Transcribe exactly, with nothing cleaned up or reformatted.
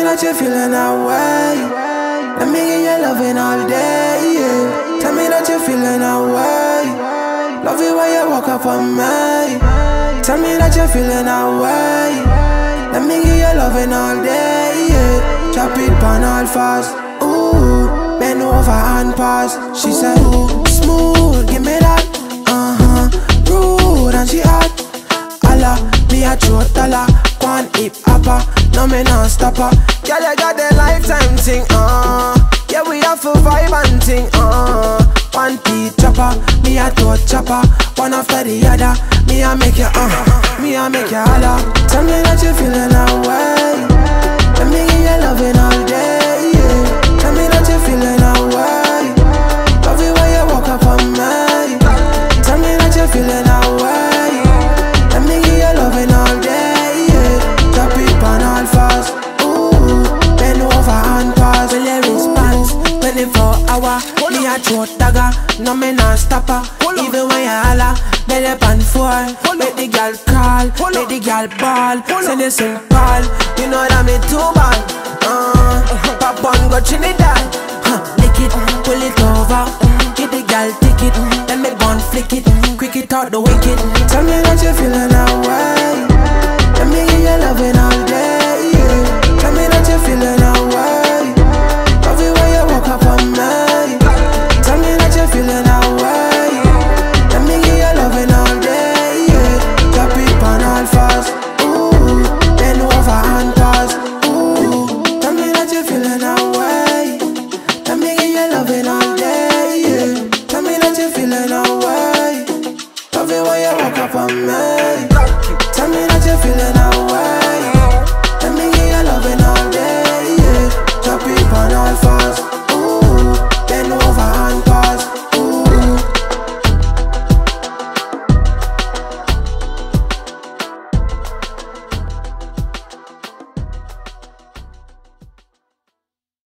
that you're feeling that way. Let me get your loving all day, yeah. Tell me that you're feeling that way. Love it when you walk up on me. Tell me that you're feeling that way. Let me get your loving all day, yeah. Drop it on all fast. Ooh, bend over and pass. She said, ooh, smooth, give me that. Uh-huh, rude and she hot. Allah, me a throat dollar. One hip hopper, no me non stopper. Girl, you got the lifetime thing, uh. Yeah, we have to vibe and thing, uh. One beat chopper, me a throat chopper. One after the other, me a make you, uh. Me a make you holler. Tell me that you feeling that way. Let me give you loving all day, yeah. Tell me that you feeling that way. Love it when you walk up on me. Tell me that you feeling that way. Let me give you loving all day, yeah. Drop it on all fast. Ooh, bend over and pass. When you response, twenty-four hour. Me a throat dagger, no me non stopper. Even when you holler, belly pan four. Make the girl crawl, make the girl ball. Send you Saint Paul, you know that me too bad. Uh, pop on go Trinidad.